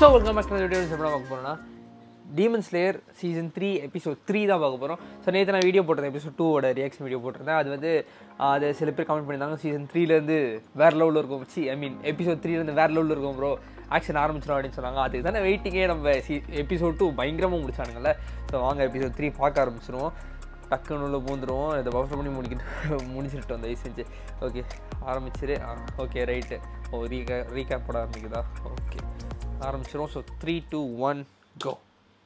So welcome back to video. என்ன பார்க்க போகிறோன்னா டீமன் ஸ்லேயர் சீசன் 3 எபிசோட் 3 தான் பார்க்க போகிறோம். ஸோ நேற்று நான் வீடியோ போட்டிருந்தேன், எபிசோட் 2ஓட ரியாக்ஷன் வீடியோ போட்டிருந்தேன். அது வந்து அது சில பேர் கமெண்ட் பண்ணியிருந்தாங்க, சீசன் 3லேருந்து வேறு லெவலில் இருக்கும், எபிசோட் 3லேருந்து வேறு லெவலில் இருக்கும் ப்ரோ, ஆக்ஷன் ஆரம்பிச்சிடும் அப்படின்னு சொன்னாங்க. அதுக்கு தானே வெயிட்டிங்கே. நம்ம எபிசோட் 2 பயங்கரமாக முடிச்சானுங்கல்ல. ஸோ வாங்க எபிசோட் 3 பார்க்க ஆரம்பிச்சிடுவோம். டக்குன்னு உள்ள பூந்துடுவோம். இதை பஃபர் பண்ணி முடிச்சுட்டு தயவு செஞ்சு. ஓகே ஆரம்பிச்சிரு. Okay right. ரீகேப் போட ஆரம்பிக்குதா? ஓகே ஆரம்பிச்சிடும். ஸோ 3, 2, 1 கோ.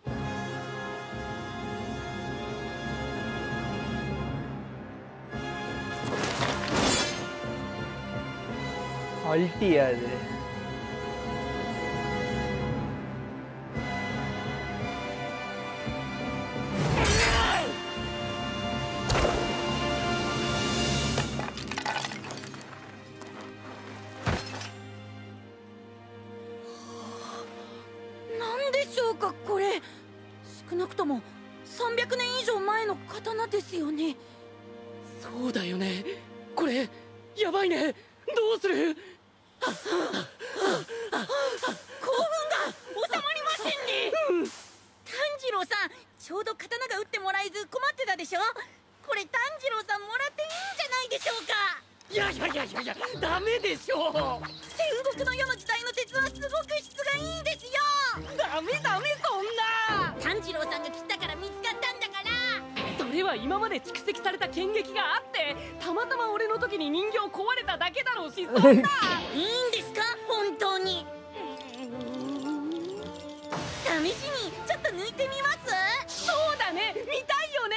அல்ட்டியா அது? これ少なくとも300年以上前の刀ですよね。 そうだよね。これやばいね。どうする？興奮が収まりませんね。炭治郎さん、ちょうど刀が打ってもらえず困ってたでしょ。これ炭治郎さんもらっていいんじゃないでしょうか。 いやダメでしょう。 戦国の世の時代の鉄はすごく質がいいんですよ。 ダメそんな。 炭治郎さんが切ったから見つかったんだから。 それは今まで蓄積された剣撃があってたまたま俺の時に人形壊れただけだろうし、そんな。いいんですか本当に。試しにちょっと抜いてみます？ そうだね、見たいよね。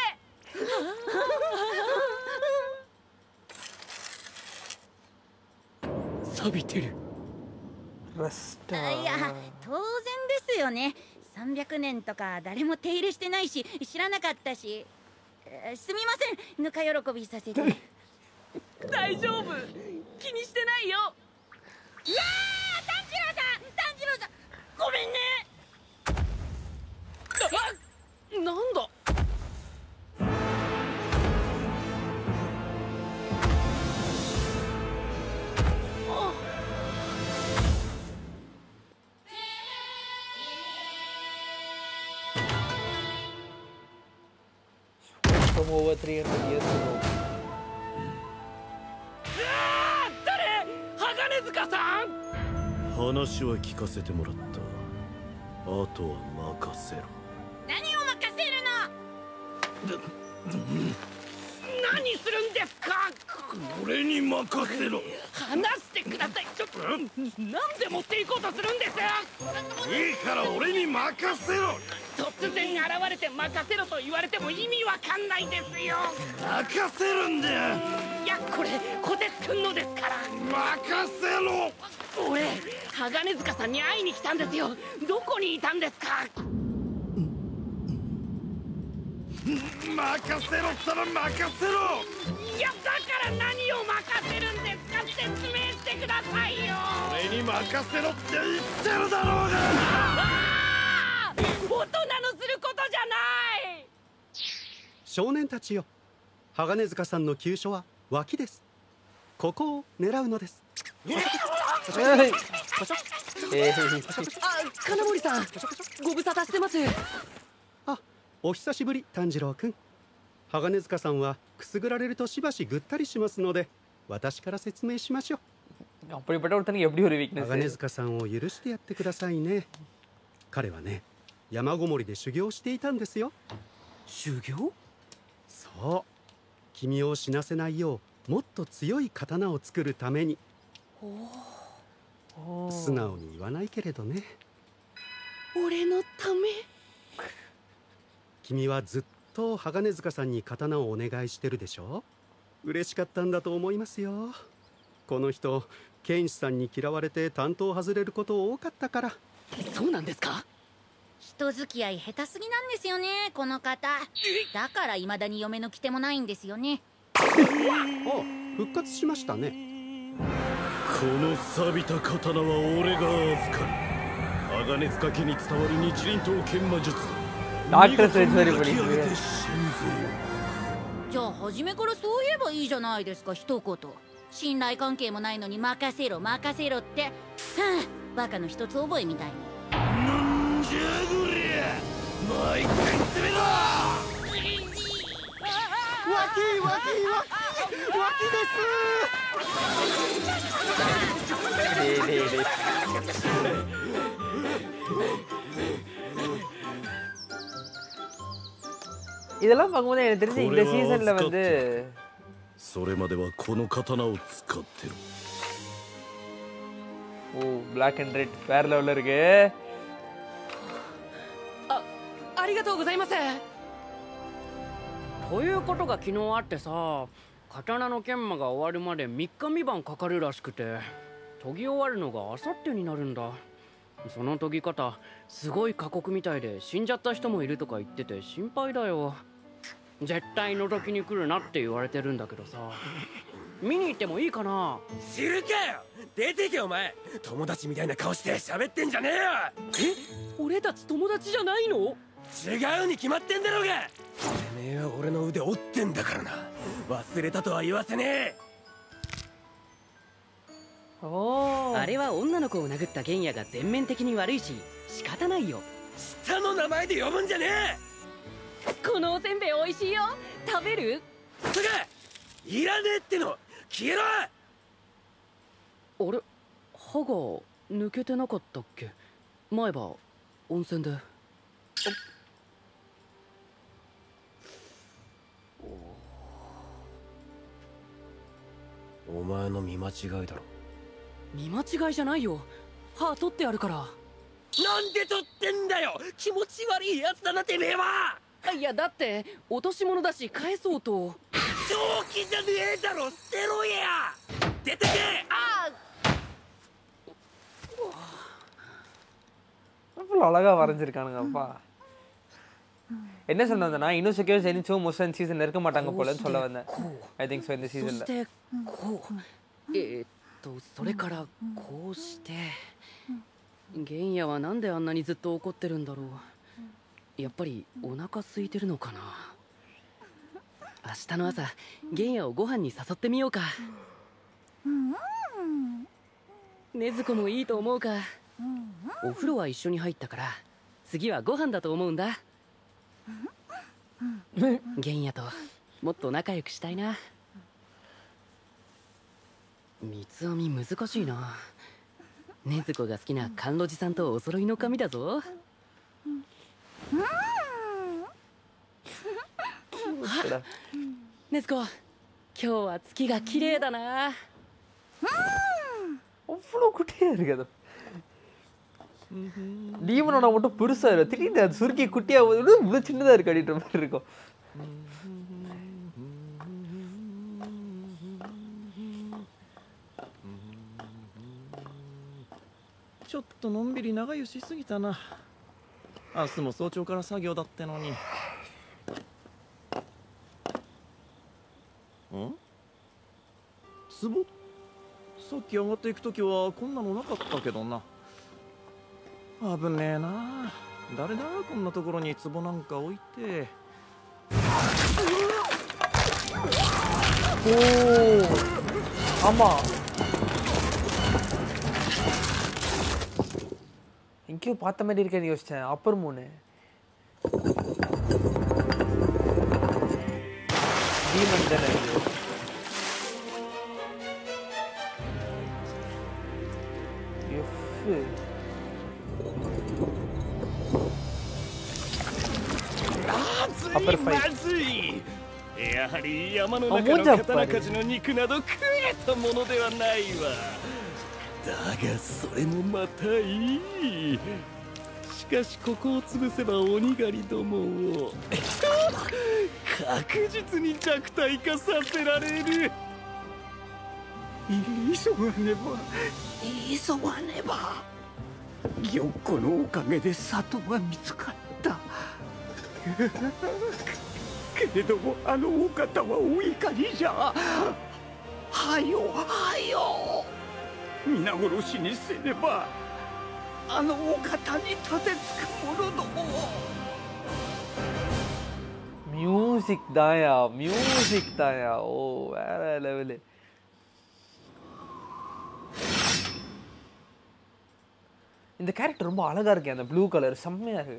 錆びてる。 いや当然ですよね。300年とか誰も手入れしてないし知らなかったし、すみません、ぬか喜びさせて。 大丈夫、気にしてないよ。うわー、炭治郎さんごめんね。 なんだ。 From over 300 years ago. 誰？鋼塚さん？ 話は聞かせてもらった。あとは任せろ。 何を任せるの？ 何するんですか？ 俺に任せろ。 話してください。ちょっとなんで持っていこうとするんです？ いいから俺に任せろ。 突然現れて任せろと言われても意味わかんないですよ。 任せるんだよ。 いやこれこてつくんのですから。 任せろ。 俺鋼塚さんに会いに来たんですよ。どこにいたんですか？ 任せろったら任せろ。 いやだから何を任せるんですか？説明してくださいよ。 俺に任せろって言ってるだろうが。 大人のすることじゃない。 少年たちよ、鋼塚さんの急所は脇です。ここを狙うのです。 金森さん、ご無沙汰してます。 あ、お久しぶり炭治郎くん。鋼塚さんはくすぐられるとしばしぐったりしますので、私から説明しましょう。鋼塚さんを許してやってくださいね。彼はね、山ごもりで修行していたんですよ。 修行？ そう、君を死なせないようもっと強い刀を作るために。素直に言わないけれどね。 俺のため？ 君はずっと鋼塚さんに刀をお願いしてるでしょ。嬉しかったんだと思いますよ。この人剣士さんに嫌われて担当外れること多かったから。 そうなんですか？ 人付き合い下手すぎなんですよね、この方。だから未だに嫁の来手もないんですよね。 あ、復活しましたね。 この錆びた刀は俺が預かる。鋼塚家に伝わる日輪刀剣魔術。 Doctor Strange very funny. じゃあ初めからそう言えばいいじゃないですか、一言。信頼関係もないのに任せろ任せろって。はあ、バカの一つ覚えみたいに。 じゃこりゃもう一回攻めろ脇です。 இதெல்லாம் பார்க்கும்போது எனக்கு தெரிஞ்சு இந்த சீசன்ல வந்து それまではこの刀を使ってる。 ஓ Black and Red வேற லெவல்ல இருக்கு. ありがとうございます。ということが昨日あってさ、刀の研磨が終わるまで3日3晩かかるらしくて、研ぎ終わるのがあさってになるんだ。その研ぎ方すごい過酷みたいで死んじゃった人もいるとか言ってて心配だよ。絶対覗きに来るなって言われてるんだけどさ、見に行ってもいいかな。 知るかよ、出てけお前。友達みたいな顔して喋ってんじゃねえよ。 俺たち友達じゃないの？ 違うに決まってんだろうが。てめえは俺の腕折ってんだからな。忘れたとは言わせねえ。 あれは女の子を殴った玄也が全面的に悪いし仕方ないよ。 下の名前で呼ぶんじゃねえ。 このおせんべい美味しいよ。食べる？ つがいらねえっての。消えろ。 あれ、歯が抜けてなかったっけ？前歯温泉で。 お前の見間違いだろ。 見間違いじゃないよ。歯取ってあるから。 なんで取ってんだよ。気持ち悪いやつだなてめえは。 いやだって落とし物だし返そうと。 正気じゃねえだろ。捨てろや。出てけ。 இவ்வளோ அழகா வரைஞ்சிருக்கானுங்கப்பா. என்ன சொல்ல வந்தேன்னா இன்னும் செக்யூர் எனிச்சோ மோஸ்ட் சீசன் இருக்க மாட்டாங்க போலன்னு சொல்ல வந்தேன். ஐ திங்க் ஸோ இந்த சீசன்ல. それからこうして玄也はなんであんなにずっと怒ってるんだろう。やっぱりお腹空いてるのかな。明日の朝玄也をご飯に誘ってみようか。禰豆子もいいと思うか。お風呂は一緒に入ったから次はご飯だと思うんだ。玄也ともっと仲良くしたいな。三つ編み難しいな。禰豆子が好きな甘露寺さんとお揃いの髪だぞ。禰豆子、今日は月が綺麗だな。 அவ்வளோ குட்டியா இருக்குது. டீமனோட மட்டும் பெருசா இருக்கு. திடீர்னு அது சுருக்கி குட்டியா இவ்வளோ சின்னதா இருக்கு அப்படின்ற மாதிரி இருக்கும். ちょっとのんびり長湯しすぎたな。明日も早朝から作業だってのに。壺？さっき上がっていくときはこんなのなかったけどな。危ねえな。誰だこんなところに壺なんか置いて。 おお、ஆமா. எங்கேயோ பார்த்த மாதிரி இருக்கேன்னு யோசிச்சேன். அப்பர் மூணு டீமன் தானே இது. まずい。やはり山の中の刀鍛冶の肉など食えたものではないわ。だがそれもまたいい。しかしここを潰せば鬼狩りどもを確実に弱体化させられる。 急がねば急がねば。玉子のおかげで里が見つかった。けれどもあのお方はお怒りじゃ。はよはよ、皆殺しにせねばあのお方に立てつく者どもを。 மியூசிக் தாயா, மியூசிக் தாயா. ஓ வேற லெவலு. இந்த கேரக்டர் ரொம்ப அழகா இருக்கு, அந்த ப்ளூ கலர் செம்மையா இருக்கு.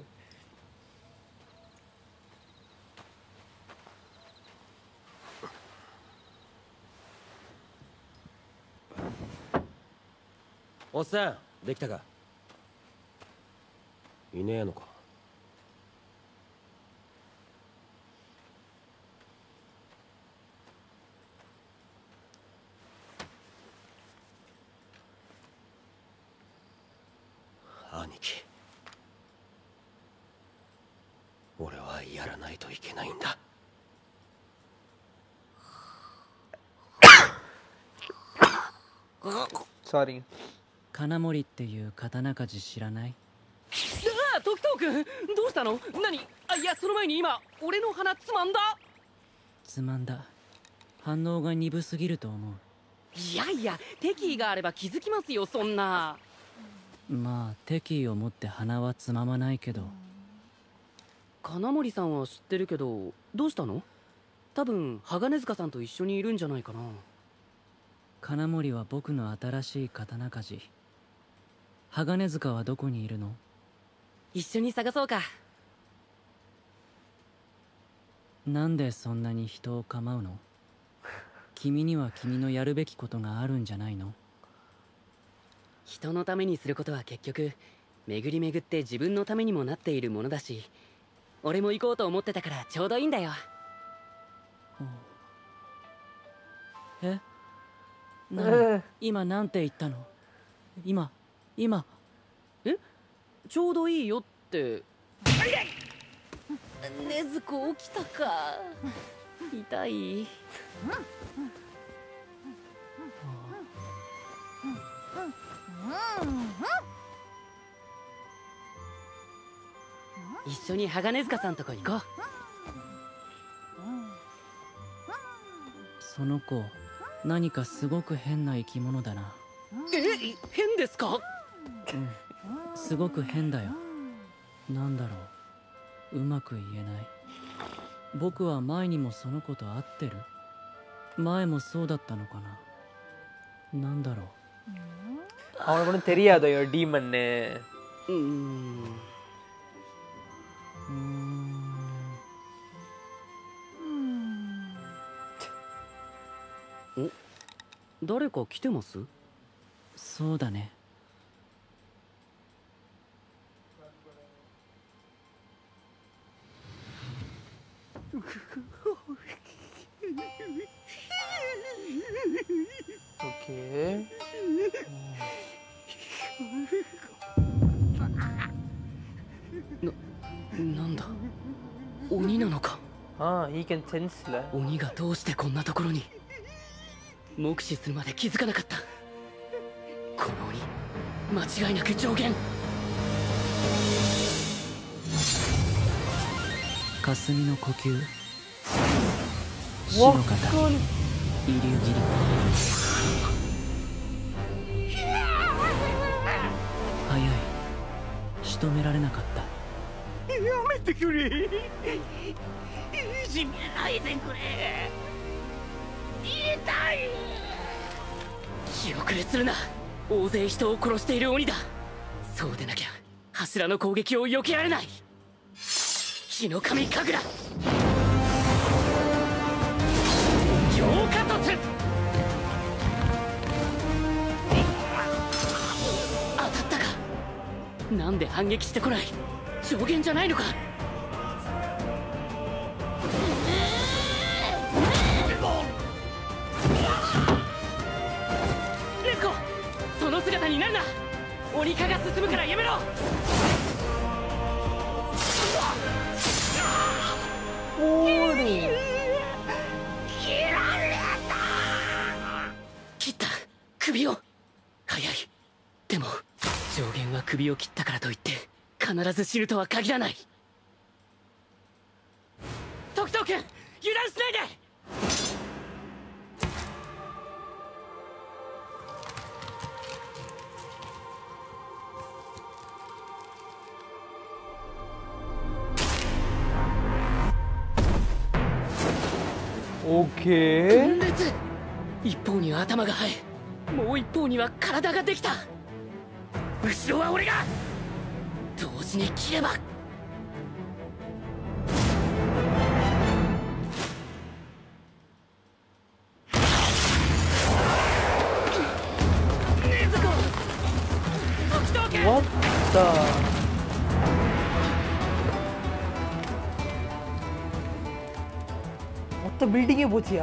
おっさんできたか。いねえのか。兄貴、俺はやらないといけないんだ。 சாரிங்க. 金森っていう刀鍛冶知らない？ ああ、時藤君、どうしたの？何？あ、いや、その前に今俺の鼻つまんだ。 つまんだ。反応が鈍すぎると思う。 いやいや、敵意があれば気づきますよ、そんな。 まあ敵意を持って鼻はつままないけど。 金森さんは知ってるけど、どうしたの？多分鋼塚さんと一緒にいるんじゃないかな。 金森は僕の新しい刀鍛冶。鋼塚はどこにいるの？ 一緒に探そうか。 なんでそんなに人を構うの？君には君のやるべきことがあるんじゃないの？ 人のためにすることは結局巡り巡って自分のためにもなっているものだし、俺も行こうと思ってたからちょうどいいんだよ。 え？今なんて言ったの？今え？ちょうどいいよって。禰豆子起きたか。痛い。一緒に鋼塚さんとこ行こう。 その子何かすごく変な生き物だな。 変ですか？ うん、すごく変だよ。なんだろう、うまく言えない。僕は前にもその子と会ってる？前もそうだったのかな。なんだろう。 அவனுக்கு ஒன்றும் தெரியாதோ டீமன்னு. お、誰か来てます？ そうだね。 Okay. なんだ、鬼なのか。 ああ、he can sense 了。 鬼がどうしてこんなところに。目視するまで気づかなかった。この鬼、間違いなく上限。 霞の呼吸、死の方、遺留切り。早い、仕留められなかった。 やめてくれ。いじめないでくれ。痛い。 気遅れするな。大勢人を殺している鬼だ。そうでなきゃ柱の攻撃を避けられない。火の神神楽、強化突。当たったか。なんで反撃してこない。上限じゃないのか。レッコ、その姿になるな。鬼化が進むからやめろ。切った首を。早い。でも上限は首を切ったからといって必ず死ぬとは限らない。時藤君、油断しないで。 オッケー。 分裂。一方には頭が生え、もう一方には体ができた。 後ろは俺が同時に切れば。 What the? மொத்த பில்டிங்கே போச்சியா?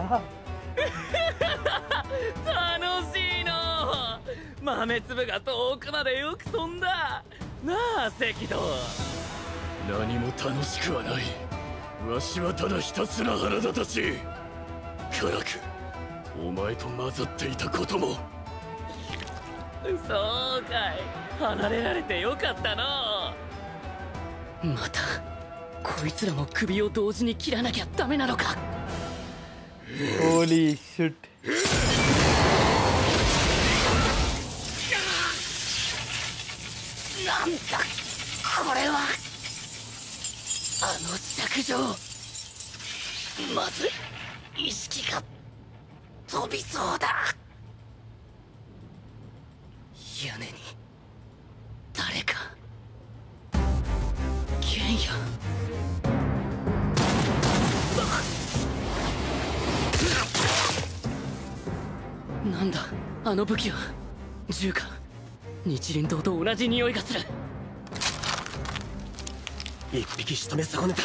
楽しいの。豆粒が遠くまでよく飛んだなあ赤道。 何も楽しくはない。わしはただひたすら腹立たしい。辛くお前と混ざっていたことも。 そうかい、離れられてよかったの。またこいつらも首を同時に切らなきゃダメなのか。 Holy shit. なんだこれは。あの尺状、まず意識が飛びそうだ。屋根に誰か。剣や。なんだあの武器は。銃か。日輪刀と同じ匂いがする。 一匹仕留め損ねた。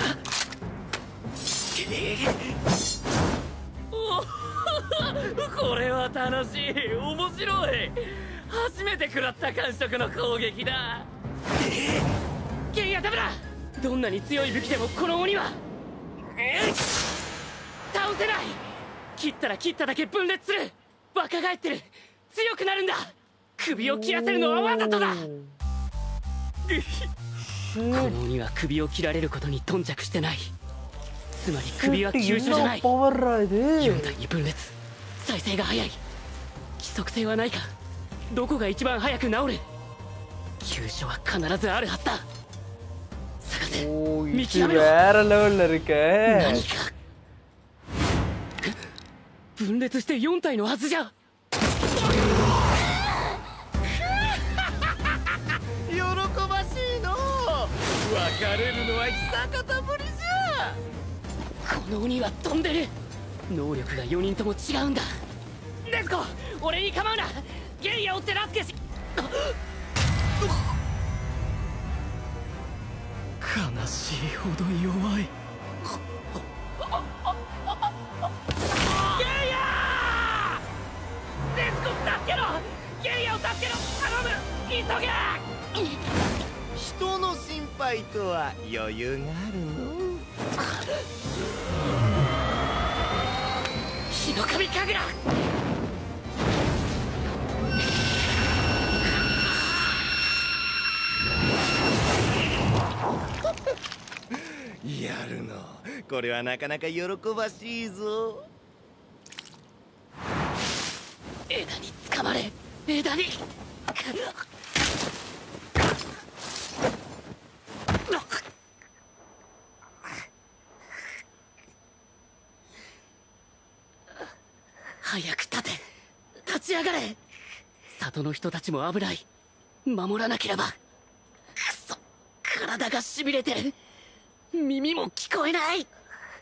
これは楽しい、面白い。初めて食らった感触の攻撃だ。剣やダメだ。どんなに強い武器でもこの鬼は倒せない。切ったら切っただけ分裂する。若返ってる。強くなるんだ。首を切らせるのはわざとだ。この鬼は首を切られることに頓着してない。つまり首は急所じゃない。4体に分裂。再生が早い。規則性はないか。どこが一番早く治る。急所は必ずあるはずだ。探せ。見極めろ。何か分裂して4体のはずじゃ。 喜ばしいの。別れるのは久方ぶりじゃ。 この鬼は飛んでる。能力が4人とも違うんだ。ネズコ、俺に構うな。ゲイヤを手助けし。 悲しいほど弱い。 ゲイヤー！ネズコ助けろ。ゲイヤを助けろ。頼む、急げ。 人の心配とは余裕があるの。 日の神神楽。 やるの。これはなかなか喜ばしいぞ。 枝に掴まれ。枝に。早く立て。立ち上がれ。里の人たちも危ない。守らなければ。くそ、体がしびれてる。耳も聞こえない。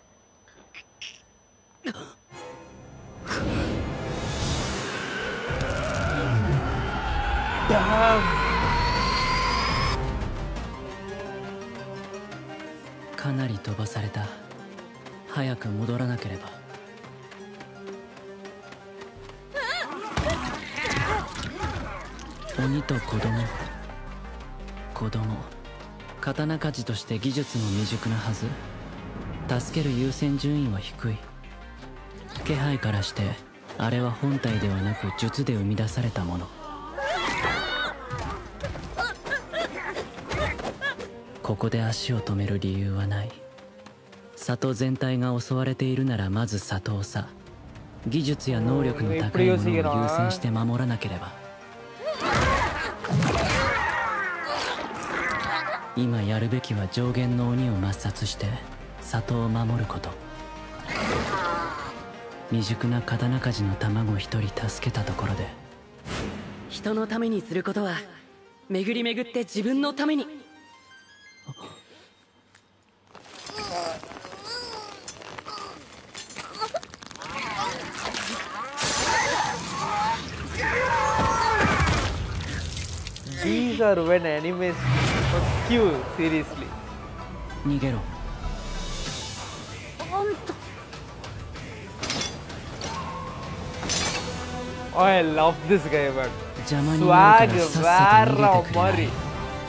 かなり飛ばされた。早く戻らなければ。鬼と子供、刀鍛冶として技術も未熟なはず。助ける優先順位は低い。気配からしてあれは本体ではなく術で生み出されたもの。ここで足を止める理由はない。里全体が襲われているならまず里をさ。技術や能力の高いものを優先して守らなければ。今やるべきは上限の鬼を抹殺して里を守ること。未熟な刀鍛冶の卵一人助けたところで。 人のためにすることは巡り巡って自分のために。 These are when animes fuck you, seriously. 逃げろ。 Oh, I love this guy, man. 邪魔になるからさっさと逃げてくれない。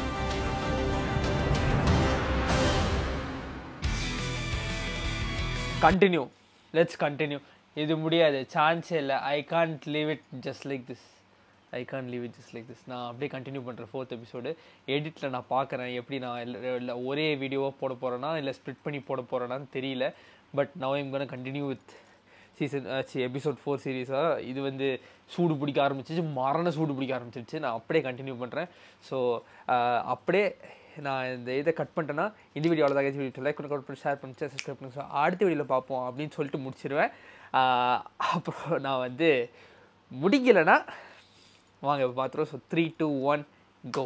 Continue. Let's continue. இது முடியாது, சான்ஸே இல்லை. I can't leave it just like this. I can't leave it just like this. நான் அப்படியே கண்டினியூ பண்ணுறேன் 4th episode. எடிட்டில் நான் பார்க்குறேன் எப்படி நான் இல்லை ஒரே வீடியோவாக போட போகிறேன்னா இல்லை ஸ்ப்ளிட் பண்ணி போட போகிறேன்னான்னு தெரியல. But now I'm gonna continue with episode 4 சீரீஸாக. இது வந்து சூடு பிடிக்க ஆரம்பிச்சிச்சு, மரண சூடு பிடிக்க ஆரம்பிச்சிருச்சு. நான் அப்படியே கண்டினியூ பண்ணுறேன். ஸோ அப்படியே நான் இந்த இதை கட் பண்ணிட்டேன்னா இந்த வீடியோ அவ்வளோதான். வீடியோ லைக் பண்ணி கட் பண்ணி ஷேர் பண்ணி சப்ஸ்கிரைப் பண்ணி அடுத்த வீடியோவில் பார்ப்போம் அப்படின்னு சொல்லிட்டு முடிச்சிடுவேன். அப்புறம் நான் வந்து முடிக்கலைன்னா வாங்க இப்போ பார்த்துருவோம். So 3, 2, 1 go.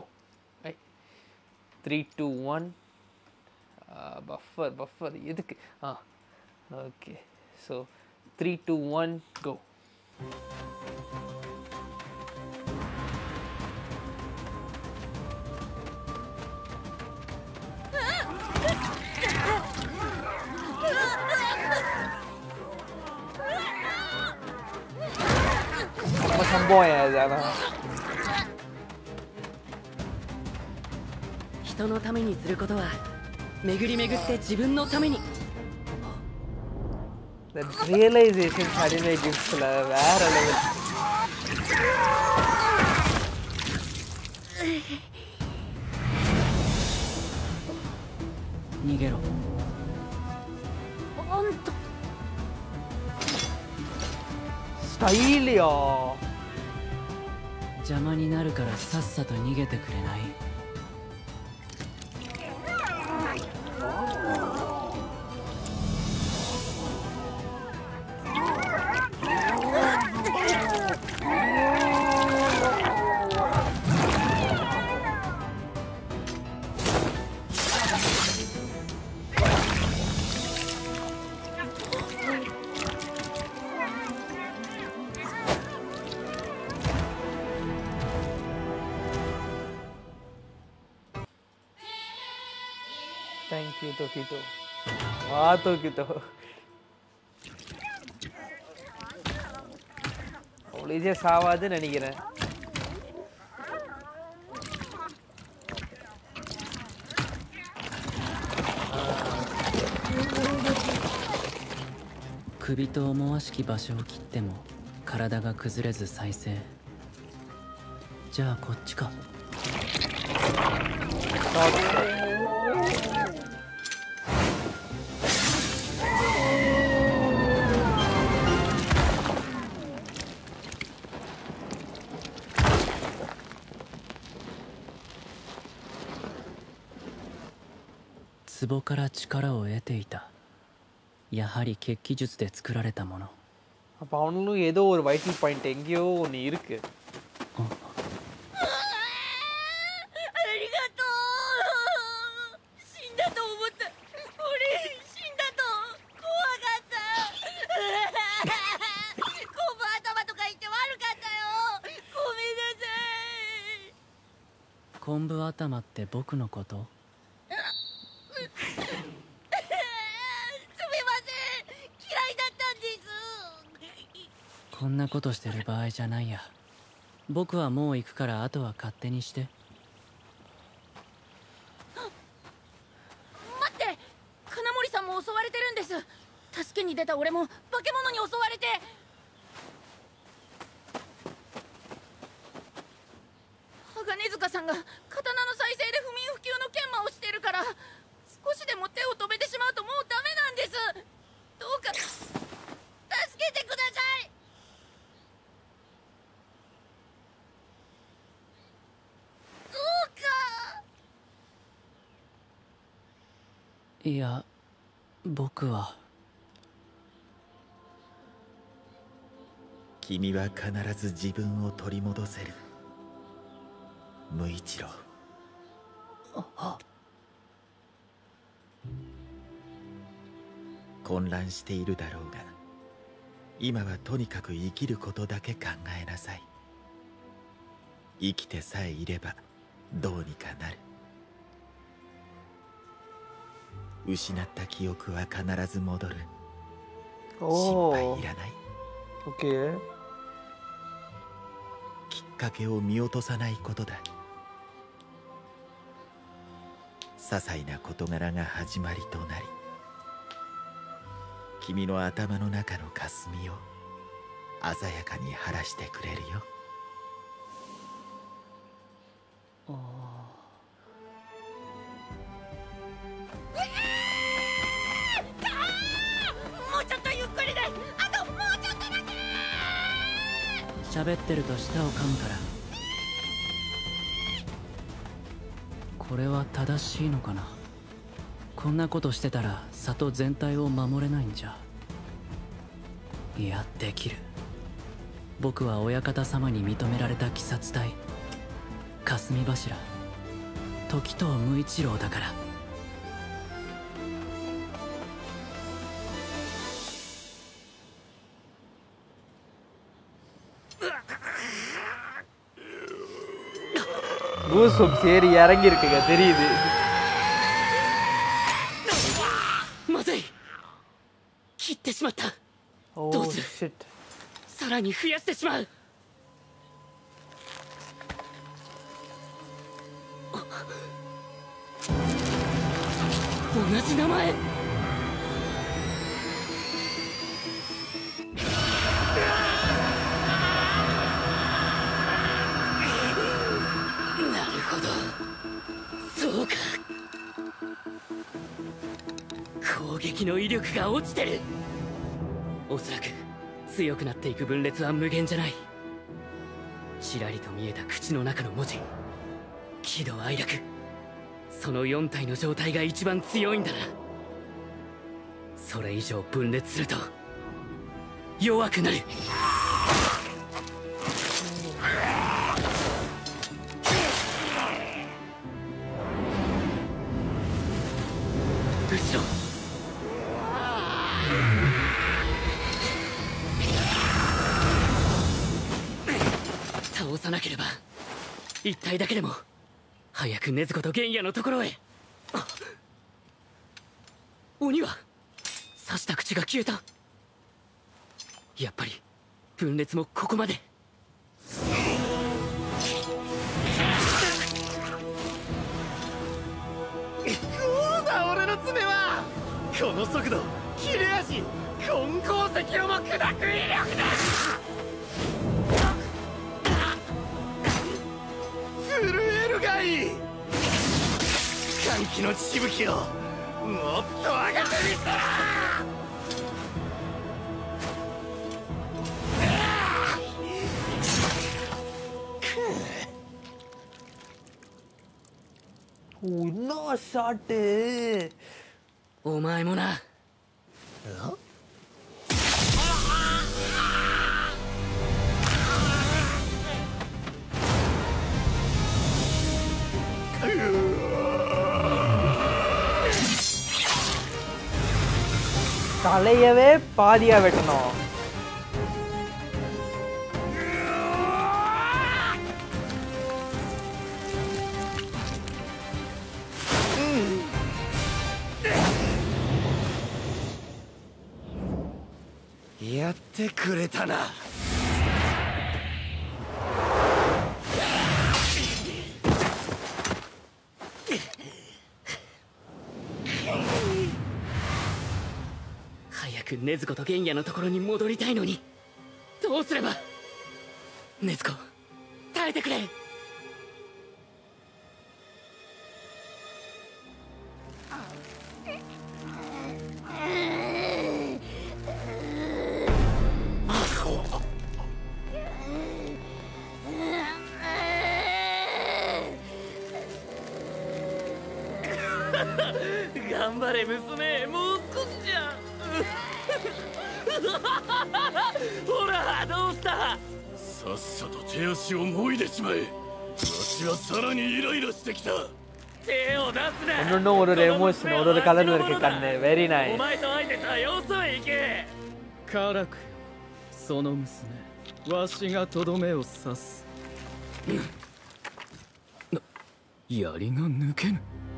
3, 2, 1 பஃபர் எதுக்கு? ஓகே. So 3, 2, 1 go. சம்பவம் அதான். 人のためにすることは巡り巡って自分のために。 That realization anime gives வேற level. 逃げろ。 スタイルよ。 邪魔になるからさっさと逃げてくれない？ Thank you, Tokito. Tokito. அவ்வளோ ஈஸியாக சாவாதுன்னு நினைக்கிறேன். 首と思わしき場所を切っても体が崩れず再生。じゃあこっちか。壺から力を得ていた。やはり血気術で作られたもの。 அப்போ அவனும் ஏதோ ஒரு வைட்டல் பாயிண்ட் எங்கேயோ ஒன்று இருக்கு. 昆布頭って僕のこと？こんなことしてる場合じゃないや。僕はもう行くからあとは勝手にして。 待って、金森さんも襲われてるんです。助けに出た俺も化け物に襲われて。鋼塚さんが刀の再生で不眠不休の研磨をしてるから、少しでも手を止めてしまうともうダメなんです。どうか助けてください。どうか。 いや、僕は。 君は必ず自分を取り戻せる。 無一郎。混乱しているだろうが、今はとにかく生きることだけ考えなさい。生きてさえいればどうにかなる。失った記憶は必ず戻る。心配いらない。 OK。 きっかけを見落とさないことだ。些細な事柄が始まりとなり、君の頭の中の霞を鮮やかに晴らしてくれるよ。 もうちょっとゆっくりで、あともうちょっとだけ。 喋ってると舌を噛むから。これは正しいのかな。こんなことしてたら里全体を守れないんじゃ。いや、できる。僕は親方様に認められた鬼殺隊霞柱時藤無一郎だから。 Goosebumps ஏறி இறங்கி இருக்குங்க, தெரியுது. まずい、切ってしまった。どうする。さらに増やしてしまう。同じ名前。そうか、攻撃の威力が落ちてる。おそらく強くなっていく分裂は無限じゃない。ちらりと見えた口の中の文字、喜怒哀楽、その4体の状態が一番強いんだな。それ以上分裂すると弱くなる。後ろ。倒さなければ一体だけでも早く禰豆子と玄也のところへ。鬼は刺した口が消えた。やっぱり分裂もここまで。 俺の爪はこの速度、切れ味、金鉱石をも砕く威力だ。震えるがいい。歓喜のしぶきをもっと上げてみたら。 おい、なあシャテ。 お前もな。 தலையவே பாதியா வெட்டணும். やってくれたな。 早く禰豆子と玄也のところに戻りたいのに、どうすれば。禰豆子、耐えてくれ。 頑張れ娘、もう少しじゃ。ほら、どうした。さっさと手足をもいでしまえ。 しはさらにイライラしてきた。 手を出すな。 ஒன்னொன்னும் ஒரு ஒரு எமோஷன் ஒரு ஒரு கலர்ல இருக்கு கண்ணு. Very お nice. 前と相手さよそへ行け。 カラクよ、その娘、わしがとどめを刺す。槍が抜けぬ。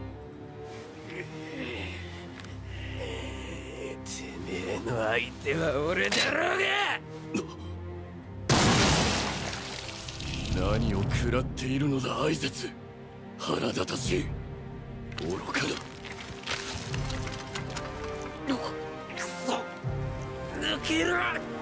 てめえの相手は俺だろうが。何を食らっているのだ挨拶。腹立たしい。愚かだ。くそ、抜ける。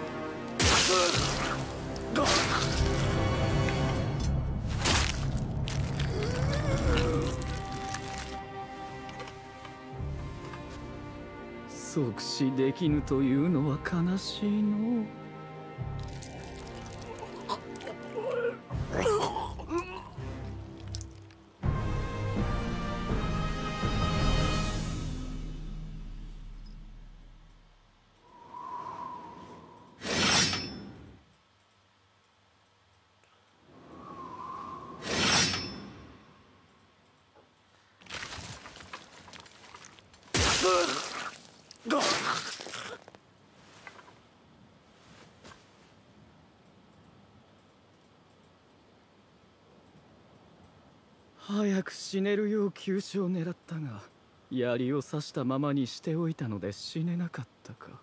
即死できぬというのは悲しいの。早く死ねるよう急所を狙ったが、槍を刺したままにしておいたので死ねなかったか。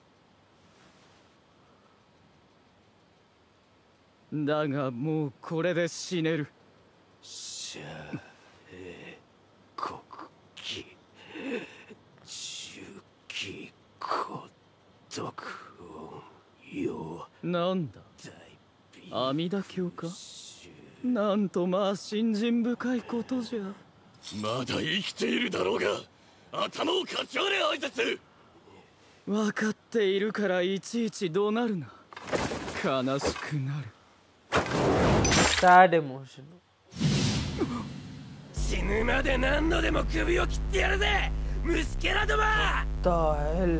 だがもうこれで死ねる。 しゃえ国旗中期孤独音よ。 なんだ、阿弥陀経か。なんとまあ信心深いことじゃ。 まだ生きているだろうが、頭をかち割れ挨拶。 分かっているからいちいち怒鳴るな。悲しくなる。 sad emotion. 死ぬまで何度でも首を切ってやるぜ、虫けらども。 The hell?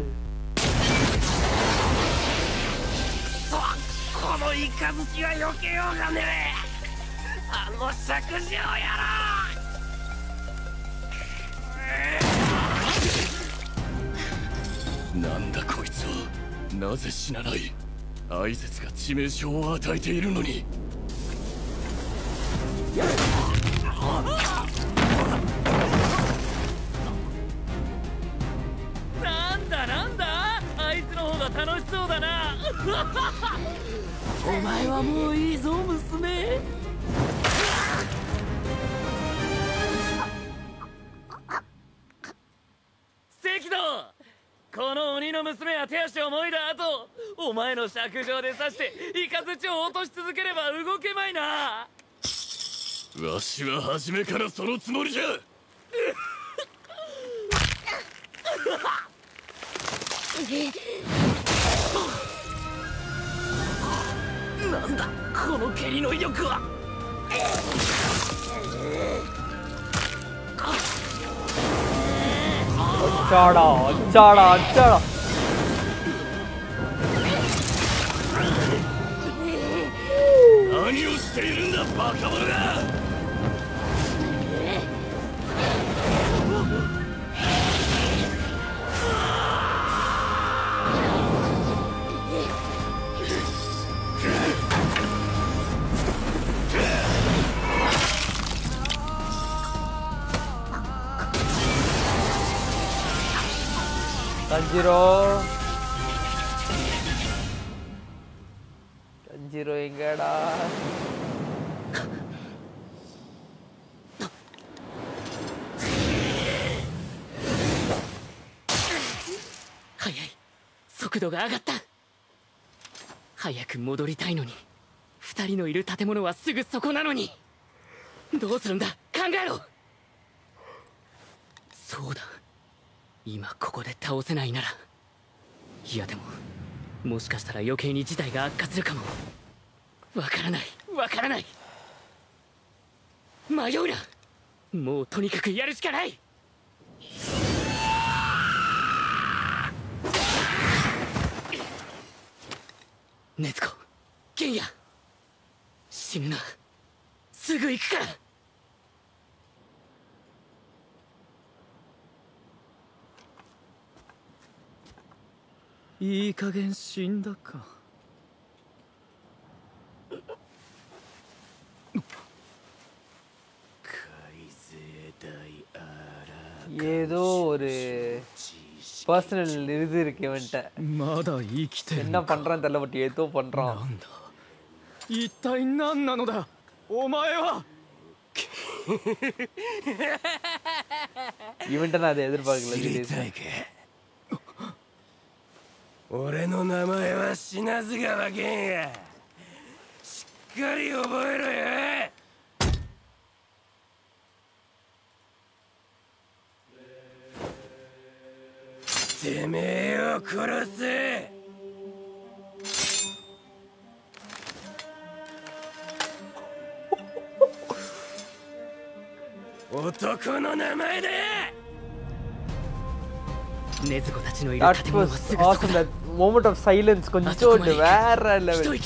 このイカズチは避けようがねえ。あの釈子をやろう。なんだこいつは。なぜ死なない。挨拶が致命傷を与えているのに。 なんだなんだ、あいつの方が楽しそうだな。お前はもういいぞ娘。関戸、この鬼の娘は手足をもいだ後、お前の尺状で刺してイカズチを落とし続ければ動けまいな。 わしは初めからそのつもりじゃ。 なんだこの蹴りの威力は。 Chada, chada, chada. 何をしているんだバカ者が。 Tanjiro. Tanjiro engada. 早い、速度が上がった。早く戻りたいのに、二人のいる建物はすぐそこなのに。どうするんだ、考えろ。そうだ、今ここで倒せないなら。いやでも、もしかしたら余計に事態が悪化するかも。わからない、わからない。迷うな。もうとにかくやるしかない。禰豆子、玄也、死ぬな。 すぐ行くから。 いい加減死んだか。 ஏதோ ஒரு பர்சனல் இது இருக்கு இவன்ட்ட. என்ன பண்றான் தெரியல, பட் ஏதோ பண்றான். 一体何なのだお前は。 இவன்ட்ட நான் அதை எதிர்பார்க்கல. 俺の名前は品津川源や。しっかり覚えろよ。てめえを殺せ。男の名前で。 禰豆子たちのいる建物はすぐそこだ。 moment of silence கொஞ்சம் வேற level.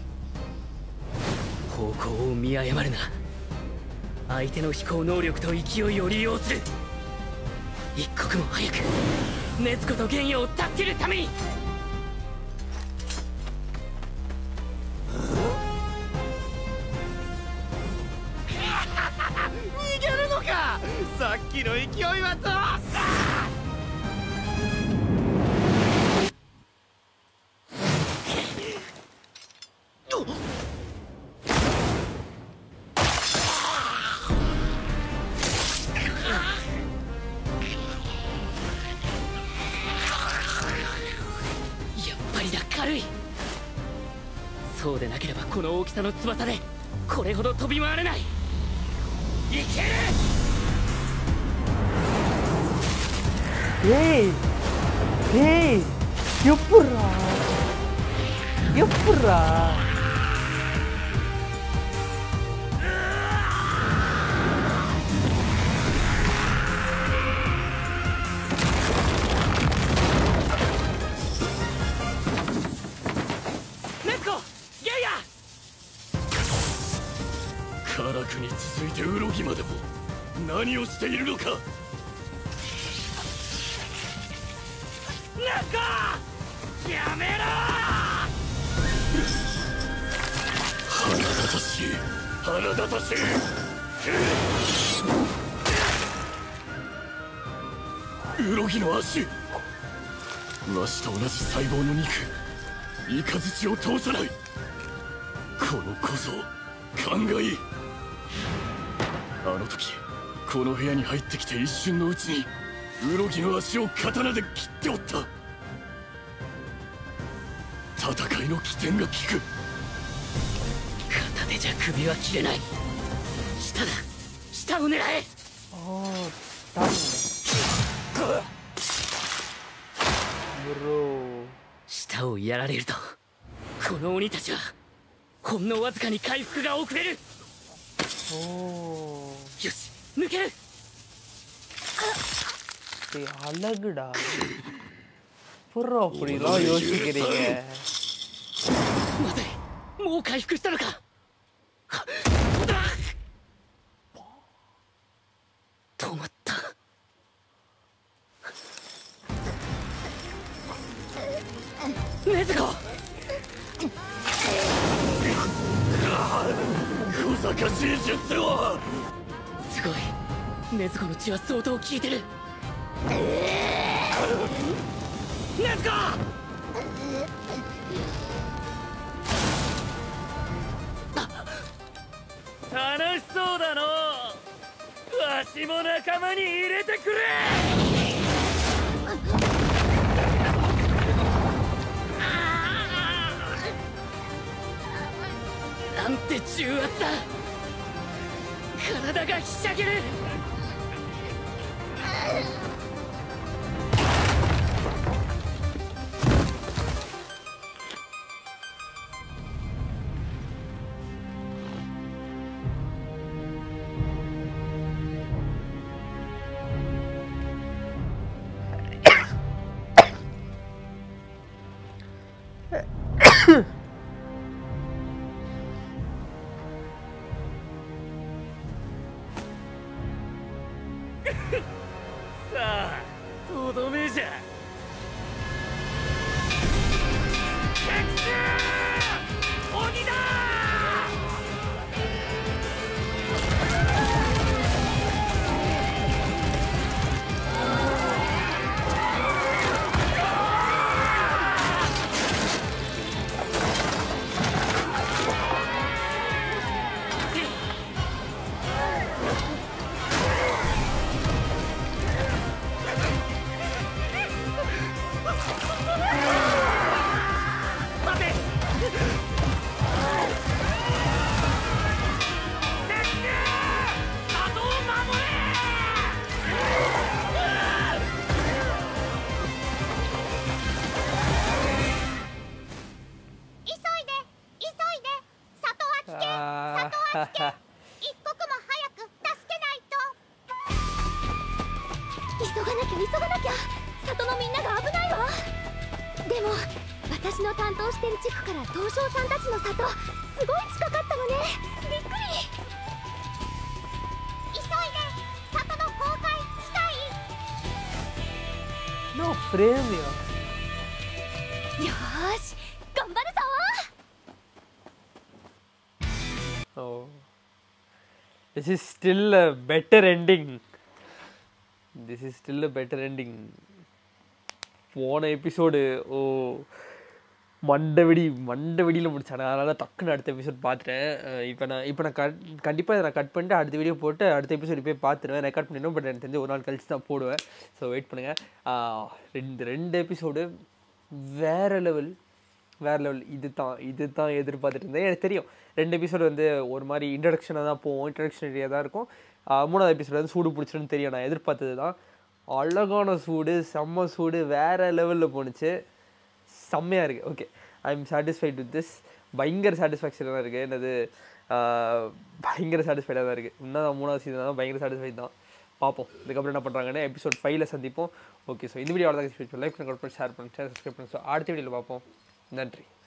方向を見誤るな。相手の飛行能力と勢いを利用する。一刻も早く禰豆子と玄也を助けるために。 逃げるのか。さっきの勢いはどうした。 そうでなければこの大きさの翼でこれほど飛び回れない。いける。 よっぷらカラクに続いてウロギまでも何をしているのか。 ナコやめろ。 腹立たしい腹立たしい。ウロギの足、わしと同じ細胞の肉、雷を通さない。このこそ勘がいい。あの時この部屋に入ってきて一瞬のうちにウロギの足を刀で切っておった。戦いの起点が効く。 片手じゃ首は切れない。下だ、下を狙え。下をやられるとこの鬼たちはほんのわずかに回復が遅れる。よし、抜ける。 அழகுடா. புறா அப்படிலாம் யோசிக்கிறீங்க. まずい、もう回復したのか。止まった。禰豆子。 小賢しい術を。 すごい、禰豆子の血は相当効いてる。禰豆子。 楽しそうだの。わしも仲間に入れてくれ。 なんて重圧だ。体がひしゃげる。 急がなきゃ里のみんなが危ないわ。でも私の担当してる地区から東証さんたちの里すごい近かったのね。びっくり。急いで、里の公開近い。 No frameよ。 よーし頑張るぞ。 Oh. This is still a better ending. This is still a better ending. போன எபிசோடு மண்டவெடியில் முடிச்சானே, அதனால தான் டக்குன்னு அடுத்த எபிசோட் பார்த்துட்டேன். இப்போ நான் கண்டிப்பாக இதை நான் கட் பண்ணிட்டு அடுத்த வீடியோ போட்டு அடுத்த எபிசோடு போய் பார்த்துருவேன். ரெக்கார்ட் பண்ணிடணும், பட் எனக்கு தெரிஞ்சு ஒரு நாள் கழிச்சு தான் போடுவேன். ஸோ வெயிட் பண்ணுங்கள். ரெண்டு எபிசோடு வேறு லெவல். இது தான் எதிர்பார்த்துட்டு இருந்தேன். எனக்கு தெரியும் 2 எபிசோடு வந்து ஒரு மாதிரி இன்ட்ரடக்ஷனாக தான் போவோம், இன்ட்ரடக்ஷனரியாக தான் இருக்கும். 3ஆவது எபிசோடு வந்து சூடு பிடிச்சிருன்னு தெரியும். நான் எதிர்பார்த்தது தான். அழகான சூடு, செம்ம சூடு, வேறு லெவலில் போணுச்சு. செம்மையாக இருக்குது. Okay, I am satisfied with this. பயங்கர சாட்டிஸ்ஃபேக்ஷனாக தான் இருக்குது. என்னது பயங்கர சாட்டிஸ்ஃபைடாக தான் இருக்குது. இன்னும் 3ஆவது சீசன் தான் பயங்கர சாட்டிஸ்ஃபைட் தான். பார்ப்போம் இதுக்கப்புறம் என்ன பண்ணுறாங்கன்னு. எபிசோட் 5ல் சந்திப்போம். ஓகே, ஸோ இந்த வீடியோ அவ்வளோதான். லைக் பண்ணி ஷேர் பண்ணுங்கள், சப்ஸ்கிரைப் பண்ணுங்கள். ஸோ அடுத்த வீடியோவில் பார்ப்போம். நன்றி.